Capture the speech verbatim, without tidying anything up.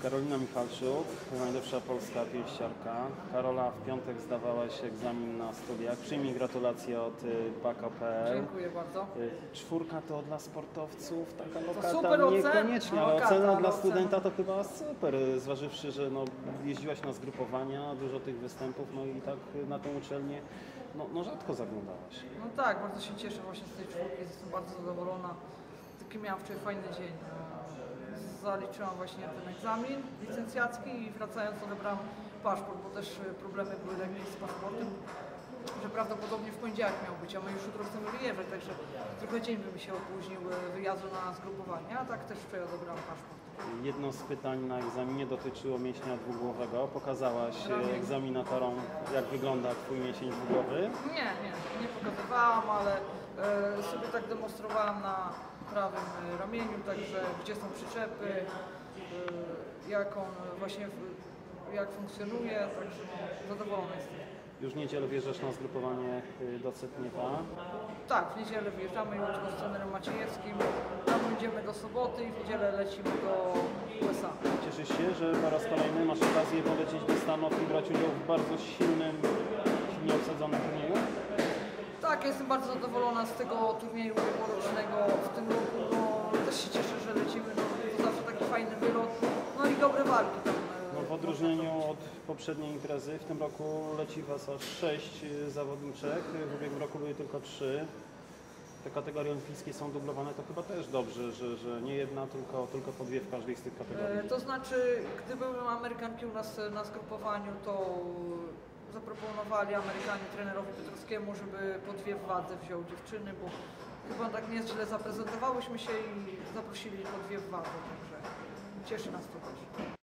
Karolina Michalczuk, najlepsza polska pięściarka. Karola, w piątek zdawałaś egzamin na studiach. Przyjmij gratulacje od baka kropka pe el. Dziękuję bardzo. Czwórka to dla sportowców, taka To lokata super ocena. niekoniecznie, ale Lokata, ocena ale dla ocena. studenta to chyba super, zważywszy, że no, jeździłaś na zgrupowania, dużo tych występów, no i tak na tą uczelnię no, no rzadko zaglądałaś. No tak, bardzo się cieszę właśnie z tej czwórki, jestem bardzo zadowolona. Taki miałam wczoraj fajny dzień. Zaliczyłam właśnie ten egzamin licencjacki i wracając odebrałam paszport, bo też problemy były jakieś z paszportem, że prawdopodobnie w poniedziałek miał być, a my już jutro chcemy wyjeżdżać, także trochę dzień by mi się opóźnił wyjazdu na zgrupowanie, a tak też wczoraj odebrałam paszport. Jedno z pytań na egzaminie dotyczyło mięśnia dwugłowego. Pokazałaś Ramię. egzaminatorom, jak wygląda Twój mięsień dwugłowy? Nie, nie, nie pokazywałam, ale e, sobie tak demonstrowałam na prawym e, ramieniu, także gdzie są przyczepy, e, jak on właśnie, w- jak funkcjonuje, także no, zadowolona jestem. Już w niedzielę wjeżdżasz na zgrupowanie y, do Cetniewa. Tak, w niedzielę wyjeżdżamy jutro z trenerem Maciejewskim, tam będziemy do soboty i w niedzielę lecimy do u es a. Cieszysz się, że po raz kolejny masz okazję polecieć do Stanów i brać udział w bardzo silnym, silnie obsadzonym turnieju? Tak, jestem bardzo zadowolona z tego turnieju ubiegłorocznego w tym roku. No, też się cieszę, że lecimy, no, to zawsze taki fajny wylot, no i dobre walki tam. e, No, w odróżnieniu od poprzedniej imprezy, w tym roku leci Was aż sześć y, zawodniczek, w ubiegłym roku były tylko trzy. Te kategorie olimpijskie są dublowane, to chyba też dobrze, że, że nie jedna, tylko, tylko po dwie w każdej z tych kategorii. E, To znaczy, gdy były Amerykanki u nas e, na zgrupowaniu, to zaproponowali Amerykanie trenerowi Piotrowskiemu, żeby po dwie w wadze wziął dziewczyny, bo chyba tak nieźle zaprezentowałyśmy się i zaprosili po dwie w wadze, także cieszy nas to też.